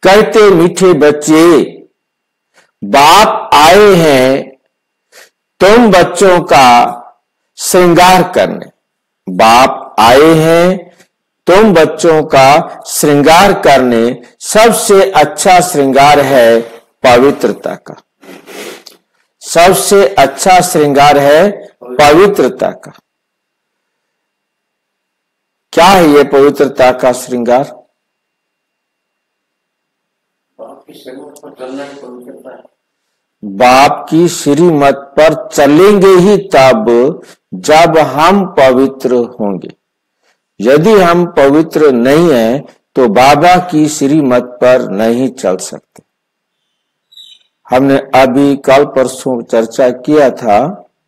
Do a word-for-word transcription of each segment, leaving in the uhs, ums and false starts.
कहते मीठे बच्चे, बाप आए हैं तुम बच्चों का श्रृंगार करने। बाप आए हैं तुम बच्चों का श्रृंगार करने। सबसे अच्छा श्रृंगार है पवित्रता का। सबसे अच्छा श्रृंगार है पवित्रता का। क्या है ये पवित्रता का श्रृंगार? बाप की श्रीमत पर चलेंगे ही तब जब हम पवित्र होंगे। यदि हम पवित्र नहीं हैं तो बाबा की श्रीमत पर नहीं चल सकते। हमने अभी कल परसों चर्चा किया था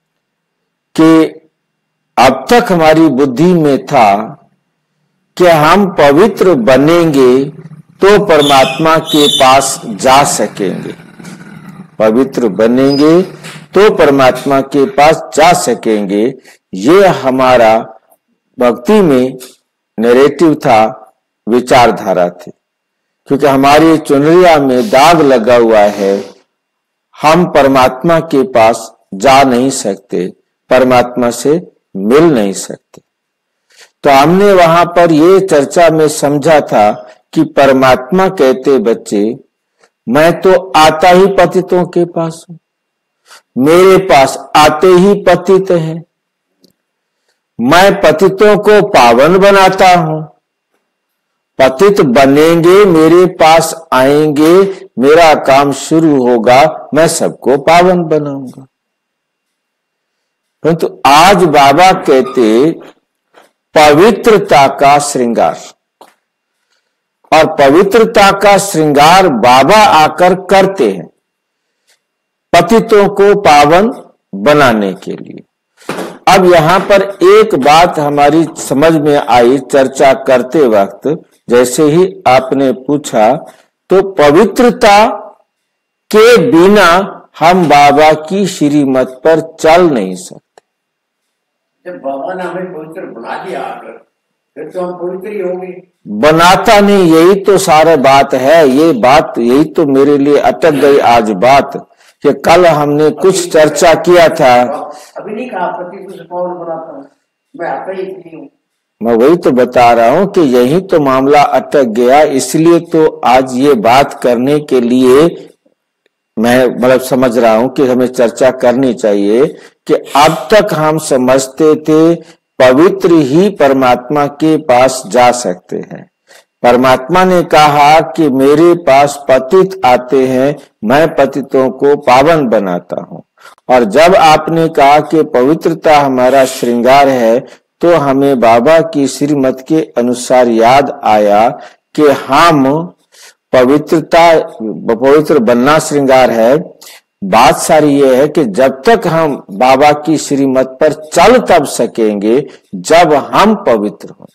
कि अब तक हमारी बुद्धि में था कि हम पवित्र बनेंगे तो परमात्मा के पास जा सकेंगे। पवित्र बनेंगे तो परमात्मा के पास जा सकेंगे। ये हमारा भक्ति में नैरेटिव था, विचारधारा थी। क्योंकि हमारी चुनरिया में दाग लगा हुआ है, हम परमात्मा के पास जा नहीं सकते, परमात्मा से मिल नहीं सकते। तो हमने वहां पर ये चर्चा में समझा था कि परमात्मा कहते बच्चे, मैं तो आता ही पतितों के पास हूं, मेरे पास आते ही पतित हैं, मैं पतितों को पावन बनाता हूं। पतित बनेंगे, मेरे पास आएंगे, मेरा काम शुरू होगा, मैं सबको पावन बनाऊंगा। परंतु तो आज बाबा कहते पवित्रता का श्रृंगार, और पवित्रता का श्रृंगार बाबा आकर करते हैं पतितों को पावन बनाने के लिए। अब यहां पर एक बात हमारी समझ में आई चर्चा करते वक्त, जैसे ही आपने पूछा, तो पवित्रता के बिना हम बाबा की श्रीमत पर चल नहीं सकते। जब बाबा ने हमें पवित्र बना दिया आकर, फिर तो हम पवित्र ही होंगे। बनाता नहीं, यही तो सारा बात है। ये बात, यही तो मेरे लिए अटक गई आज बात, कि कल हमने कुछ चर्चा किया था। अभी नहीं कहा पति से पावन बनाता हूँ, मैं आता ही नहीं हूँ। मैं वही तो बता रहा हूं कि यही तो मामला अटक गया। इसलिए तो आज ये बात करने के लिए मैं मतलब समझ रहा हूं कि हमें चर्चा करनी चाहिए कि अब तक हम समझते थे पवित्र ही परमात्मा के पास जा सकते हैं। परमात्मा ने कहा कि मेरे पास पतित आते हैं, मैं पतितों को पावन बनाता हूं। और जब आपने कहा कि पवित्रता हमारा श्रृंगार है, तो हमें बाबा की श्रीमत के अनुसार याद आया कि हम पवित्रता, पवित्र बनना श्रृंगार है। बात सारी ये है कि जब तक हम बाबा की श्रीमत पर चल तब सकेंगे जब हम पवित्र हों।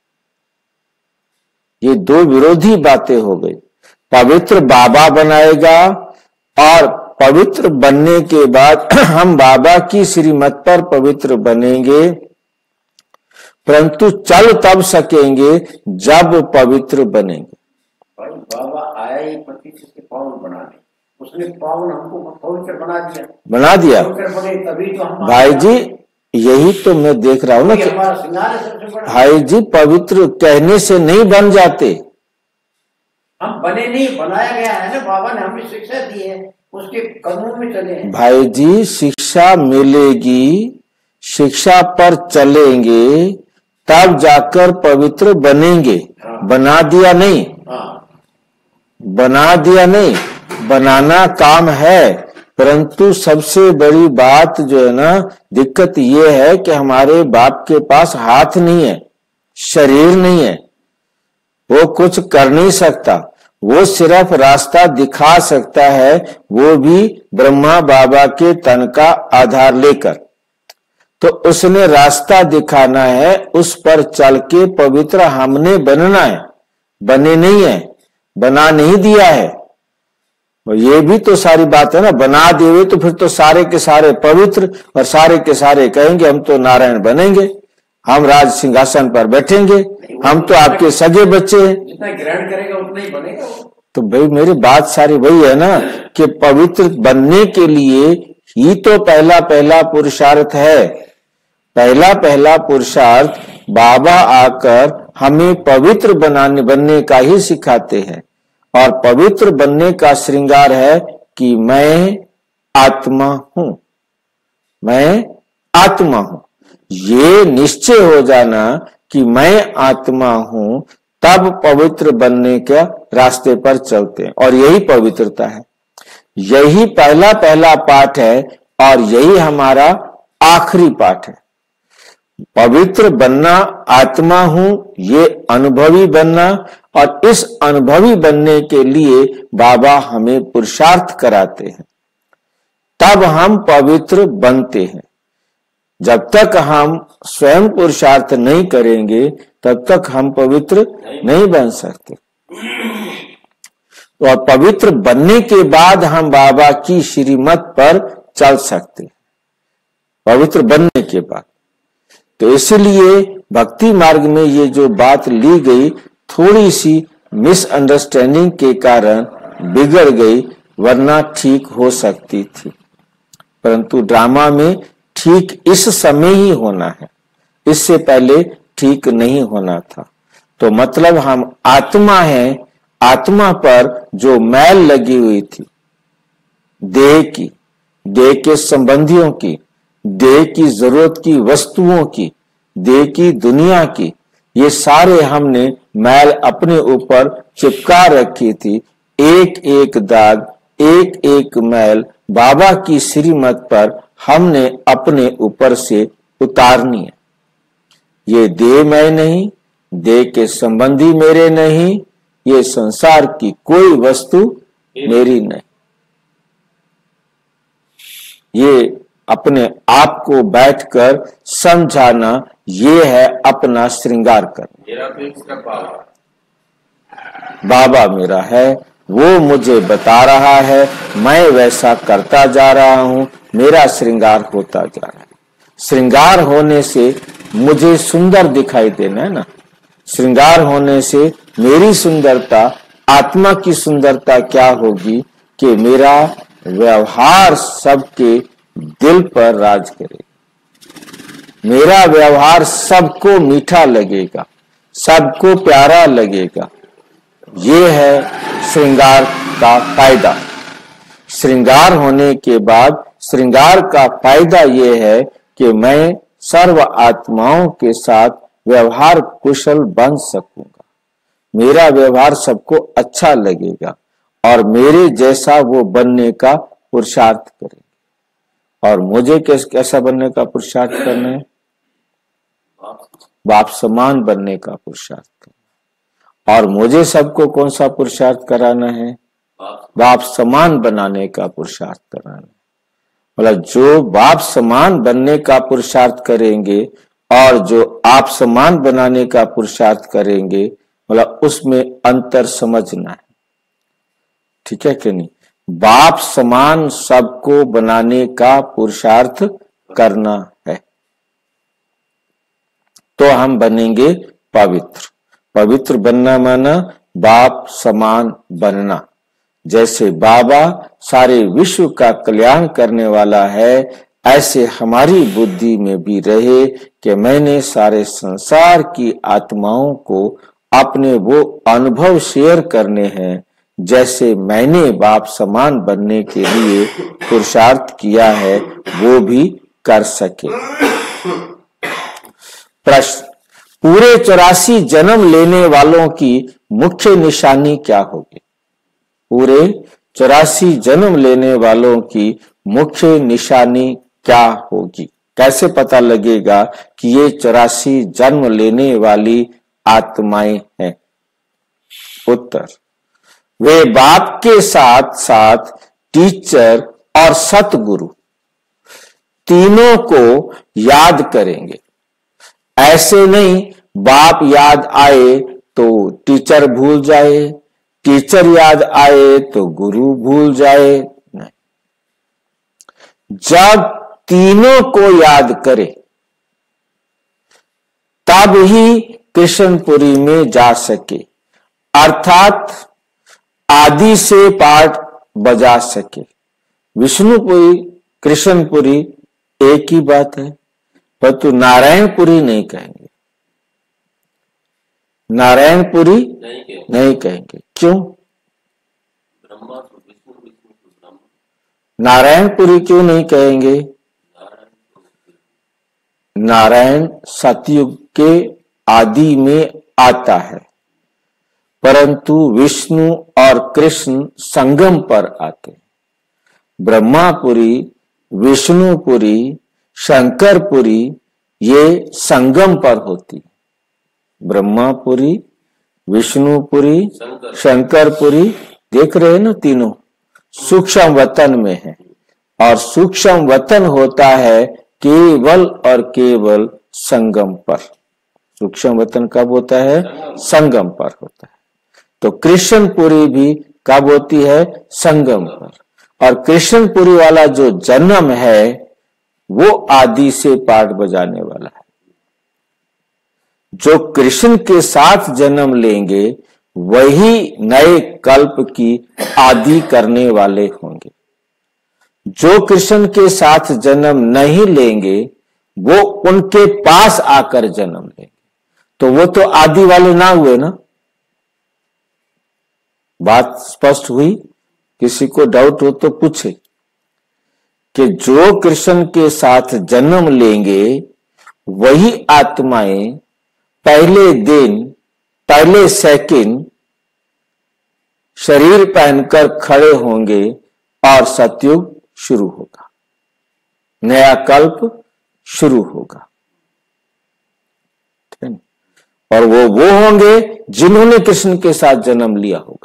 ये दो विरोधी बातें हो गई। पवित्र बाबा बनाएगा और पवित्र बनने के बाद हम बाबा की श्रीमत पर पवित्र बनेंगे, परंतु चल तब सकेंगे जब पवित्र बनेंगे। भाई बाबा आया ही पति से पावन बनाने, उसने पावन हमको पवित्र बना दिया। बना दिया बने तभी तो हम भाई जी, यही तो मैं देख रहा हूं ना कि भाई जी पवित्र कहने से नहीं बन जाते। हम बने नहीं, बनाया गया है ना, बाबा ने हमें शिक्षा दी है, उसके कदमों में चले हैं। भाई जी शिक्षा मिलेगी, शिक्षा पर चलेंगे तब जाकर पवित्र बनेंगे। हाँ। बना दिया नहीं। हाँ। बना दिया नहीं, बनाना काम है, परंतु सबसे बड़ी बात जो है ना, दिक्कत ये है कि हमारे बाप के पास हाथ नहीं है, शरीर नहीं है, वो कुछ कर नहीं सकता, वो सिर्फ रास्ता दिखा सकता है, वो भी ब्रह्मा बाबा के तन का आधार लेकर। तो उसने रास्ता दिखाना है, उस पर चल के पवित्र हमने बनना है। बने नहीं है, बना नहीं दिया है। और ये भी तो सारी बात है ना, बना दिए तो फिर तो सारे के सारे पवित्र, और सारे के सारे कहेंगे हम तो नारायण बनेंगे, हम राज सिंहासन पर बैठेंगे, हम तो आपके सगे बच्चे हैं। जितना ग्रहण करेगा उतना ही बनेगा। तो भाई मेरी बात सारी वही है ना कि पवित्र बनने के लिए ही तो पहला पहला पुरुषार्थ है। पहला पहला पुरुषार्थ बाबा आकर हमें पवित्र बनाने बनने का ही सिखाते हैं। और पवित्र बनने का श्रृंगार है कि मैं आत्मा हूं, मैं आत्मा हूं। ये निश्चय हो जाना कि मैं आत्मा हूं, तब पवित्र बनने के रास्ते पर चलते हैं। और यही पवित्रता है, यही पहला पहला पाठ है और यही हमारा आखिरी पाठ है। पवित्र बनना, आत्मा हूं, ये अनुभवी बनना। और इस अनुभवी बनने के लिए बाबा हमें पुरुषार्थ कराते हैं, तब हम पवित्र बनते हैं। जब तक हम स्वयं पुरुषार्थ नहीं करेंगे तब तक हम पवित्र नहीं बन सकते। और पवित्र बनने के बाद हम बाबा की श्रीमत पर चल सकते हैं, पवित्र बनने के बाद। तो इसलिए भक्ति मार्ग में ये जो बात ली गई थोड़ी सी मिसअंडरस्टैंडिंग के कारण बिगड़ गई, वरना ठीक हो सकती थी। परंतु ड्रामा में ठीक इस समय ही होना है, इससे पहले ठीक नहीं होना था। तो मतलब हम आत्मा हैं, आत्मा पर जो मैल लगी हुई थी, देह की, देह के संबंधियों की, देह की जरूरत की वस्तुओं की, देह की दुनिया की, ये सारे हमने मैल अपने ऊपर चिपका रखी थी। एक एक दाग, एक एक मैल बाबा की श्रीमत पर हमने अपने ऊपर से उतारनी है। ये देह मैं नहीं, देह के संबंधी मेरे नहीं, ये संसार की कोई वस्तु मेरी नहीं। ये अपने आप को बैठकर समझाना, ये है अपना श्रृंगार करना। मेरा तो इसका बाबा बाबा मेरा है, वो मुझे बता रहा है, मैं वैसा करता जा रहा हूं, मेरा श्रृंगार होता जा रहा है। श्रृंगार होने से मुझे सुंदर दिखाई देना है ना, श्रृंगार होने से मेरी सुंदरता, आत्मा की सुंदरता क्या होगी कि मेरा व्यवहार सबके दिल पर राज करेगा, मेरा व्यवहार सबको मीठा लगेगा, सबको प्यारा लगेगा। ये है श्रृंगार का फायदा। श्रृंगार होने के बाद श्रृंगार का फायदा ये है कि मैं सर्व आत्माओं के साथ व्यवहार कुशल बन सकूंगा, मेरा व्यवहार सबको अच्छा लगेगा और मेरे जैसा वो बनने का पुरुषार्थ करेंगे। और मुझे कैसा बनने का पुरुषार्थ करना है? बाप समान बनने का पुरुषार्थ करना। और मुझे सबको कौन सा पुरुषार्थ कराना है? बाप समान बनाने का पुरुषार्थ कराना। मतलब जो बाप समान बनने का पुरुषार्थ करेंगे और जो आप समान बनाने का पुरुषार्थ करेंगे, मतलब उसमें अंतर समझना है। ठीक है कि नहीं? बाप समान सबको बनाने का पुरुषार्थ करना है, तो हम बनेंगे पवित्र। पवित्र बनना माना बाप समान बनना। जैसे बाबा सारे विश्व का कल्याण करने वाला है, ऐसे हमारी बुद्धि में भी रहे कि मैंने सारे संसार की आत्माओं को अपने वो अनुभव शेयर करने हैं जैसे मैंने बाप समान बनने के लिए पुरुषार्थ किया है, वो भी कर सके। प्रश्न, पूरे चौरासी जन्म लेने वालों की मुख्य निशानी क्या होगी? पूरे चौरासी जन्म लेने वालों की मुख्य निशानी क्या होगी? कैसे पता लगेगा कि ये चौरासी जन्म लेने वाली आत्माएं हैं? उत्तर, वे बाप के साथ साथ टीचर और सतगुरु तीनों को याद करेंगे। ऐसे नहीं बाप याद आए तो टीचर भूल जाए, टीचर याद आए तो गुरु भूल जाए। नहीं, जब तीनों को याद करे तब ही कृष्णपुरी में जा सके। अर्थात आदि से पाठ बजा सके। विष्णुपुरी कृष्णपुरी एक ही बात है, परंतु नारायणपुरी नहीं कहेंगे, नारायणपुरी नहीं, नहीं कहेंगे। क्यों? नारायणपुरी क्यों नहीं कहेंगे? नारायण सतयुग के आदि में आता है, परंतु विष्णु और कृष्ण संगम पर आते हैं। ब्रह्मापुरी, विष्णुपुरी, शंकरपुरी ये संगम पर होती। ब्रह्मापुरी, विष्णुपुरी, शंकरपुरी देख रहे हैं ना, तीनों सूक्ष्म वतन में है, और सूक्ष्म वतन होता है केवल और केवल संगम पर। सूक्ष्म वतन कब होता है? संगम पर होता है। तो कृष्णपुरी भी कब होती है? संगम पर। और कृष्णपुरी वाला जो जन्म है वो आदि से पाठ बजाने वाला है। जो कृष्ण के साथ जन्म लेंगे वही नए कल्प की आदि करने वाले होंगे। जो कृष्ण के साथ जन्म नहीं लेंगे वो उनके पास आकर जन्म लेंगे, तो वो तो आदि वाले ना हुए ना। बात स्पष्ट हुई? किसी को डाउट हो तो पूछे कि जो कृष्ण के साथ जन्म लेंगे वही आत्माएं पहले दिन, पहले सेकंड शरीर पहनकर खड़े होंगे और सतयुग शुरू होगा, नया कल्प शुरू होगा। और वो वो होंगे जिन्होंने कृष्ण के साथ जन्म लिया होगा।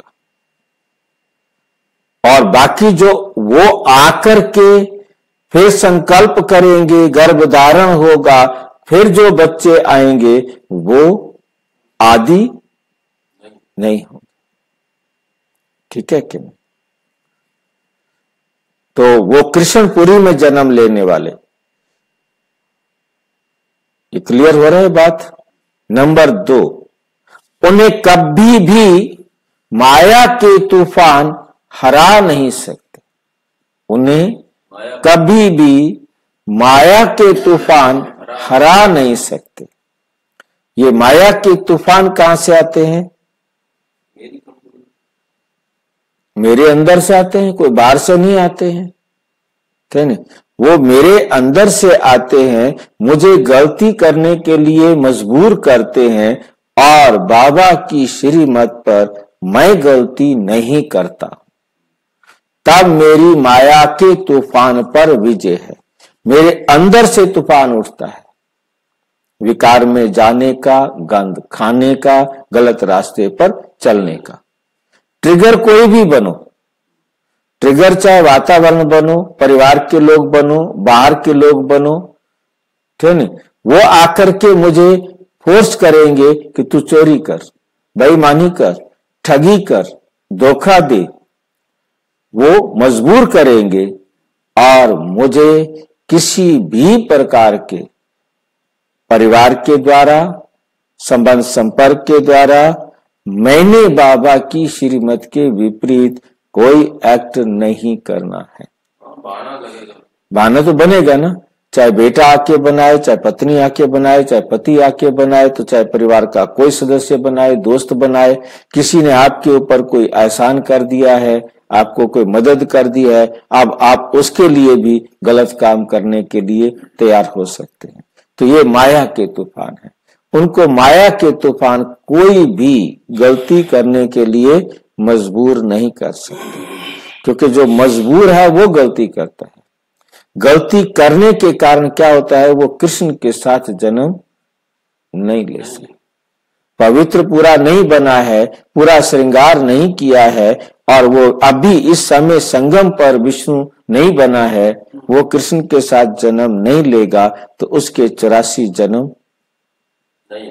और बाकी जो वो आकर के फिर संकल्प करेंगे, गर्भधारण होगा, फिर जो बच्चे आएंगे वो आदि नहीं होंगे। ठीक है कि नहीं? तो वो कृष्णपुरी में जन्म लेने वाले, ये क्लियर हो रहा है बात। नंबर दो, उन्हें कभी भी माया के तूफान हरा नहीं सकते। उन्हें कभी भी माया के तूफान हरा नहीं सकते। ये माया के तूफान कहां से आते हैं? मेरे अंदर से आते हैं, कोई बाहर से नहीं आते हैं। ठीक है, वो मेरे अंदर से आते हैं, मुझे गलती करने के लिए मजबूर करते हैं, और बाबा की श्रीमत पर मैं गलती नहीं करता। तब मेरी माया के तूफान पर विजय है। मेरे अंदर से तूफान उठता है, विकार में जाने का, गंध खाने का, गलत रास्ते पर चलने का। ट्रिगर कोई भी बनो, ट्रिगर चाहे वातावरण बनो, परिवार के लोग बनो, बाहर के लोग बनो, ठीक है, वो आकर के मुझे फोर्स करेंगे कि तू चोरी कर, बेईमानी कर, ठगी कर, धोखा दे। वो मजबूर करेंगे और मुझे किसी भी प्रकार के परिवार के द्वारा, संबंध संपर्क के द्वारा मैंने बाबा की श्रीमत के विपरीत कोई एक्ट नहीं करना है। बहाना तो बनेगा ना, चाहे बेटा आके बनाए, चाहे पत्नी आके बनाए, चाहे पति आके बनाए, तो चाहे परिवार का कोई सदस्य बनाए, दोस्त बनाए, किसी ने आपके ऊपर कोई एहसान कर दिया है, आपको कोई मदद कर दी है, अब आप उसके लिए भी गलत काम करने के लिए तैयार हो सकते हैं। तो ये माया के तूफान है। उनको माया के तूफान कोई भी गलती करने के लिए मजबूर नहीं कर सकते, क्योंकि जो मजबूर है वो गलती करता है। गलती करने के कारण क्या होता है? वो कृष्ण के साथ जन्म नहीं ले सकते, पवित्र पूरा नहीं बना है, पूरा श्रृंगार नहीं किया है, और वो अभी इस समय संगम पर विष्णु नहीं बना है, वो कृष्ण के साथ जन्म नहीं लेगा, तो उसके चौरासी जन्म नहीं,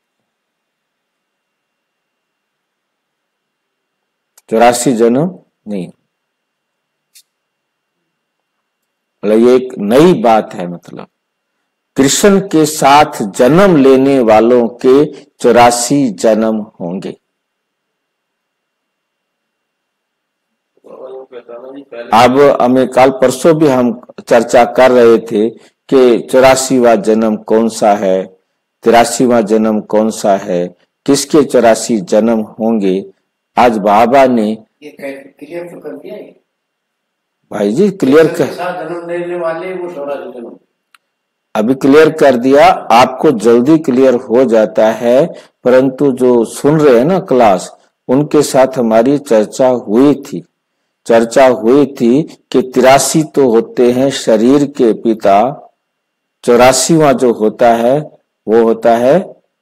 चौरासी जन्म नहीं। मतलब ये एक नई बात है। मतलब कृष्ण के साथ जन्म लेने वालों के चौरासी जन्म होंगे। अब हमें कल परसों भी हम चर्चा कर रहे थे कि चौरासीवां जन्म कौन सा है, तिरासीवां जन्म कौन सा है, किसके चौरासी जन्म होंगे। आज बाबा ने ये क्लियर तो कर दिया है भाई जी, क्लियर कर जन्म लेने वाले वो चौरासी जन्म अभी क्लियर कर दिया। आपको जल्दी क्लियर हो जाता है, परंतु जो सुन रहे हैं ना क्लास, उनके साथ हमारी चर्चा हुई थी चर्चा हुई थी कि तिरासी तो होते हैं शरीर के पिता, चौरासीवां जो होता है वो होता है,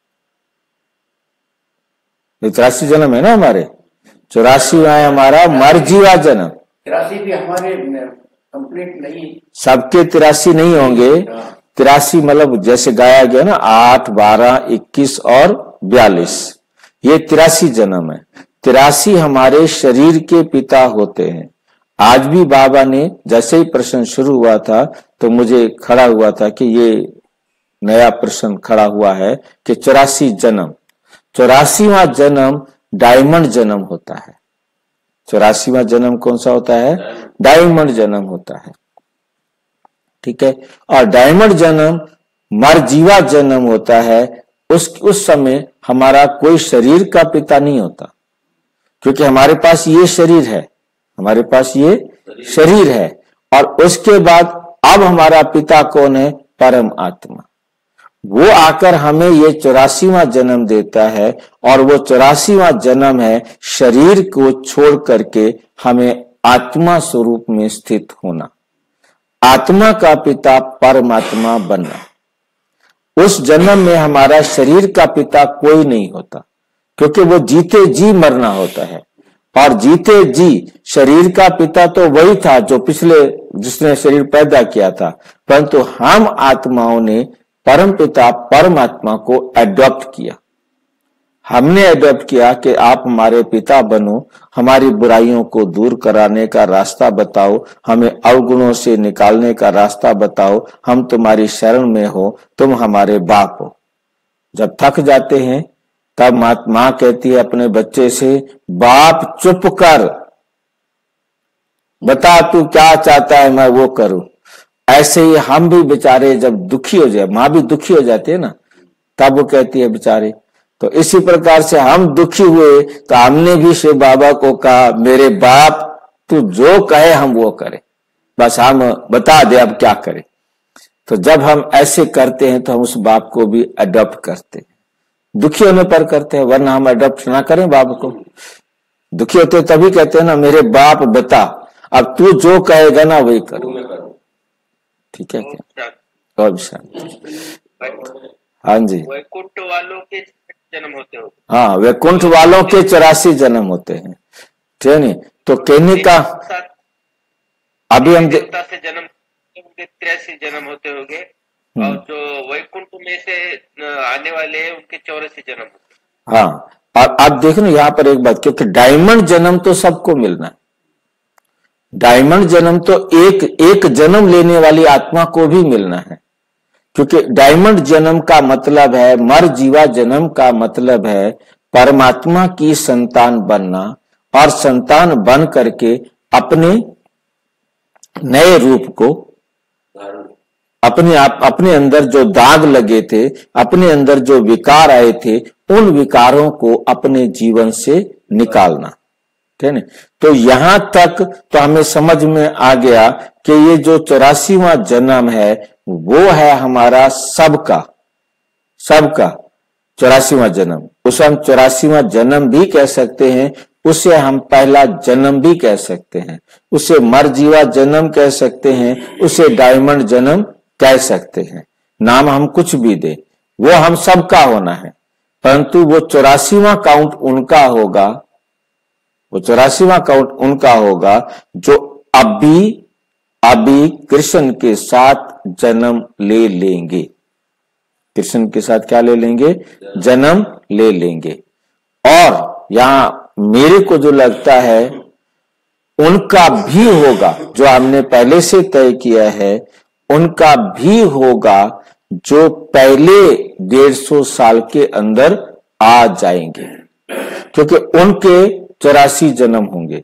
तिरासी जन्म है ना हमारे, चौरासीवां है हमारा मर्जीवा जन्म। तिरासी भी हमारे कंप्लीट नहीं, सबके तिरासी नहीं होंगे। तिरासी मतलब जैसे गाया गया ना, आठ, बारह, इक्कीस और बयालीस, ये तिरासी जन्म है। तिरासी हमारे शरीर के पिता होते हैं। आज भी बाबा ने जैसे ही प्रश्न शुरू हुआ था तो मुझे खड़ा हुआ था कि ये नया प्रश्न खड़ा हुआ है कि चौरासी जन्म, चौरासीवां जन्म डायमंड जन्म होता है। चौरासीवां जन्म कौन सा होता है? डायमंड जन्म होता है, ठीक है। और डायमंड जन्म मरजीवा जन्म होता है। उस उस समय हमारा कोई शरीर का पिता नहीं होता, क्योंकि हमारे पास ये शरीर है, हमारे पास ये शरीर है। और उसके बाद अब हमारा पिता कौन है? परम आत्मा। वो आकर हमें ये चौरासीवां जन्म देता है, और वो चौरासीवां जन्म है शरीर को छोड़ करके हमें आत्मा स्वरूप में स्थित होना, आत्मा का पिता परमात्मा बनना। उस जन्म में हमारा शरीर का पिता कोई नहीं होता, क्योंकि वो जीते जी मरना होता है। और जीते जी शरीर का पिता तो वही था जो पिछले जिसने शरीर पैदा किया था, परंतु हम आत्माओं ने परम पिता परमात्मा को एडॉप्ट किया। हमने एडॉप्ट किया कि आप हमारे पिता बनो, हमारी बुराइयों को दूर कराने का रास्ता बताओ, हमें अवगुणों से निकालने का रास्ता बताओ, हम तुम्हारी शरण में हो, तुम हमारे बाप हो। जब थक जाते हैं तब माँ कहती है अपने बच्चे से, बाप चुप कर, बता तू क्या चाहता है मैं वो करूं। ऐसे ही हम भी बेचारे जब दुखी हो जाए, माँ भी दुखी हो जाती है ना, तब वो कहती है बेचारे। तो इसी प्रकार से हम दुखी हुए तो हमने भी शिव बाबा को कहा, मेरे बाप तू जो कहे हम वो करें, बस हम बता दे अब क्या करें। तो जब हम ऐसे करते हैं तो हम उस बाप को भी अडॉप्ट करते हैं। दुखी होने पर करते हैं, वरना हम अडॉप्ट ना करें बाप को। दुखी होते तभी कहते हैं ना, मेरे बाप बता, अब तू जो कहेगा ना वही करो। ठीक है क्या? और हाँ जी, वैकुंठ वालों के जन्म होते हो। हाँ, वैकुंठ वालों के चौरासी जन्म होते हैं, ठीक है नहीं? तो कहने का अभी हम देवता से जन्म तिरासी जन्म होते होंगे, और जो वैकुंठ में से आने वाले हैं उनके चौरासी जन्म होते। हाँ, और आप देखो ना यहाँ पर एक बात, क्योंकि डायमंड जन्म तो सबको मिलना है। डायमंड जन्म तो एक एक जन्म लेने वाली आत्मा को भी मिलना है, क्योंकि डायमंड जन्म का मतलब है, मर जीवा जन्म का मतलब है परमात्मा की संतान बनना, और संतान बन करके अपने नए रूप को, अपने आप अपने अंदर जो दाग लगे थे, अपने अंदर जो विकार आए थे, उन विकारों को अपने जीवन से निकालना, ठीक है। तो यहां तक तो हमें समझ में आ गया कि ये जो चौरासीवां जन्म है वो है हमारा सबका सबका चौरासीवां जन्म। उसे हम चौरासीवां जन्म भी कह सकते हैं, उसे हम पहला जन्म भी कह सकते हैं, उसे मरजीवा जन्म कह सकते हैं, उसे डायमंड जन्म कह सकते हैं। नाम हम कुछ भी दे, वो हम सबका होना है, परंतु वो चौरासीवां काउंट उनका होगा, वो चौरासीवां काउंट उनका होगा जो अभी अभी कृष्ण के साथ जन्म ले लेंगे। कृष्ण के साथ क्या ले लेंगे? जन्म ले लेंगे। और यहां मेरे को जो लगता है उनका भी होगा, जो हमने पहले से तय किया है, उनका भी होगा जो पहले डेढ़ सौ साल के अंदर आ जाएंगे, क्योंकि उनके चौरासी जन्म होंगे।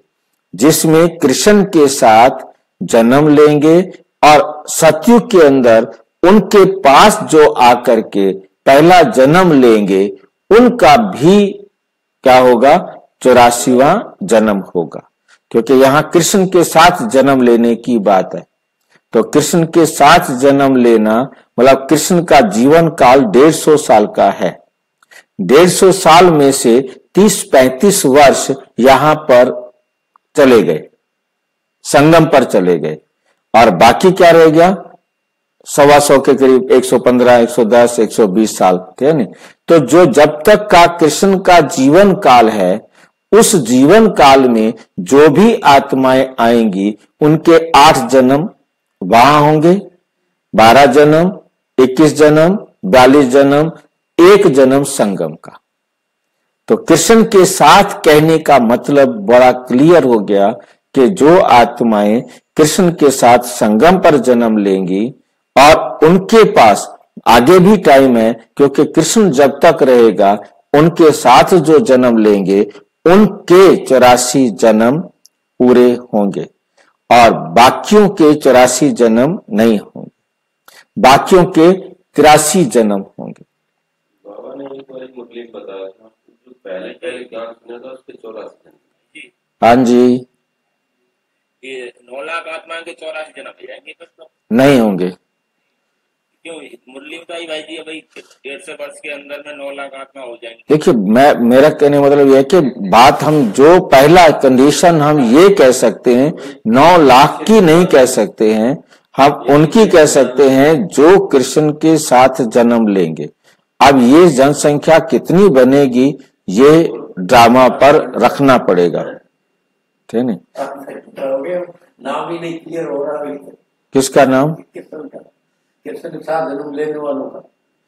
जिसमें कृष्ण के साथ जन्म लेंगे और सतयुग के अंदर उनके पास जो आकर के पहला जन्म लेंगे उनका भी क्या होगा, चौरासीवां जन्म होगा। क्योंकि यहां कृष्ण के साथ जन्म लेने की बात है। तो कृष्ण के साथ जन्म लेना मतलब कृष्ण का जीवन काल डेढ़ सौ साल का है। डेढ़ सौ साल में से तीस पैंतीस वर्ष यहां पर चले गए, संगम पर चले गए, और बाकी क्या रह गया, सवा सौ के करीब एक सौ पंद्रह, एक सौ दस, एक सौ बीस साल, ठीक है नहीं। तो जो जब तक का कृष्ण का जीवन काल है, उस जीवन काल में जो भी आत्माएं आएंगी उनके आठ जन्म वहां होंगे, बारह जन्म, इक्कीस जन्म, बयालीस जन्म, एक जन्म संगम का। तो कृष्ण के साथ कहने का मतलब बड़ा क्लियर हो गया कि जो आत्माएं कृष्ण के साथ संगम पर जन्म लेंगी और उनके पास आगे भी टाइम है, क्योंकि कृष्ण जब तक रहेगा उनके साथ जो जन्म लेंगे उनके चौरासी जन्म पूरे होंगे और बाकियों के चौरासी जन्म नहीं होंगे, बाकियों के तिरासी जन्म होंगे। बाबा ने एक बार मुरली में बताया था, जो पहले पहले ज्ञान सुना था उसके चौरासी जन्म। हाँ जी, ये नौ लाख आत्मा के चौरासी जन्म हो जाएंगे फिर तो नहीं होंगे। क्यों मुरली में तो भाई जी भाई डेढ़ सौ वर्ष के अंदर में नौ लाख आत्मा हो जाएंगे। देखिए, मैं मेरा कहने मतलब यह है कि बात हम जो पहला कंडीशन हम ये कह सकते हैं, नौ लाख की नहीं कह सकते हैं, हम उनकी कह सकते हैं जो कृष्ण के साथ जन्म लेंगे। अब ये जनसंख्या कितनी बनेगी ये ड्रामा पर रखना पड़ेगा, ठीक है नहीं। नाम भी नहीं क्लियर हो रहा है। किसका नाम? कृष्ण का, कृष्ण के साथ जन्म लेने वालों का।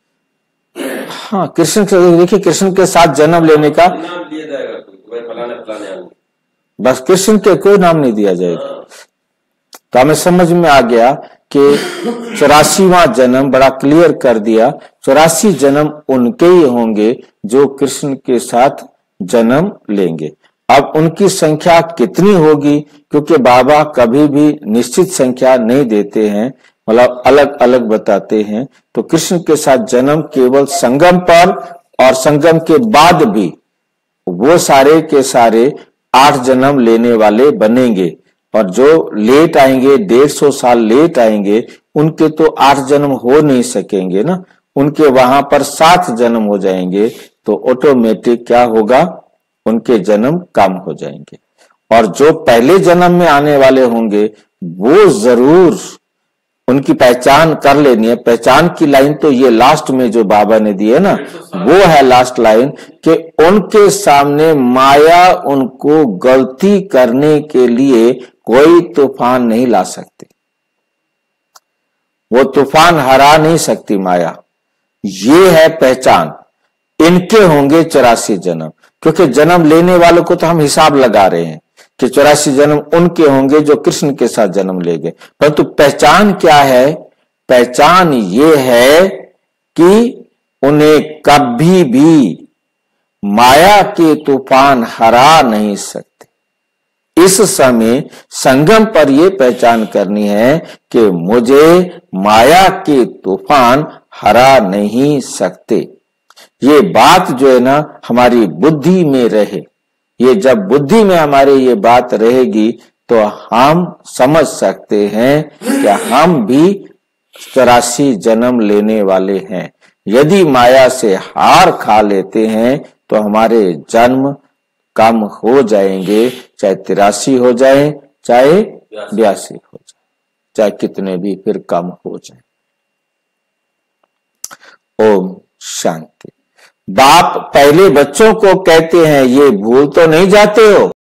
हाँ, कृष्ण के, देखिए कृष्ण के साथ जन्म लेने का नाम दिया जाएगा, फलाने फलाने, बस कृष्ण के कोई नाम नहीं दिया जाएगा। तो हमें समझ में आ गया कि चौरासीवां जन्म बड़ा क्लियर कर दिया, चौरासी जन्म उनके ही होंगे जो कृष्ण के साथ जन्म लेंगे। अब उनकी संख्या कितनी होगी, क्योंकि बाबा कभी भी निश्चित संख्या नहीं देते हैं, मतलब अलग अलग बताते हैं। तो कृष्ण के साथ जन्म केवल संगम पर और संगम के बाद भी वो सारे के सारे आठ जन्म लेने वाले बनेंगे, और जो लेट आएंगे, डेढ़ सौ साल लेट आएंगे, उनके तो आठ जन्म हो नहीं सकेंगे ना, उनके वहां पर सात जन्म हो जाएंगे। तो ऑटोमेटिक क्या होगा, उनके जन्म कम हो जाएंगे। और जो पहले जन्म में आने वाले होंगे वो जरूर उनकी पहचान कर लेनी है। पहचान की लाइन तो ये लास्ट में जो बाबा ने दी है ना, वो है लास्ट लाइन कि उनके सामने माया उनको गलती करने के लिए कोई तूफान नहीं ला सकती, वो तूफान हरा नहीं सकती माया। ये है पहचान, इनके होंगे चौरासी जन्म, क्योंकि जन्म लेने वालों को तो हम हिसाब लगा रहे हैं कि चौरासी जन्म उनके होंगे जो कृष्ण के साथ जन्म लेंगे। परंतु पहचान क्या है? पहचान ये है कि उन्हें कभी भी माया के तूफान हरा नहीं सकते। इस समय संगम पर यह पहचान करनी है कि मुझे माया के तूफान हरा नहीं सकते। ये बात जो है ना हमारी बुद्धि में रहे, ये जब बुद्धि में हमारे ये बात रहेगी तो हम समझ सकते हैं कि हम भी चौरासी जन्म लेने वाले हैं। यदि माया से हार खा लेते हैं तो हमारे जन्म कम हो जाएंगे, चाहे तिरासी हो जाए, चाहे बयासी हो जाए, चाहे कितने भी फिर कम हो जाए। ओम शांति। बाप पहले बच्चों को कहते हैं ये भूल तो नहीं जाते हो?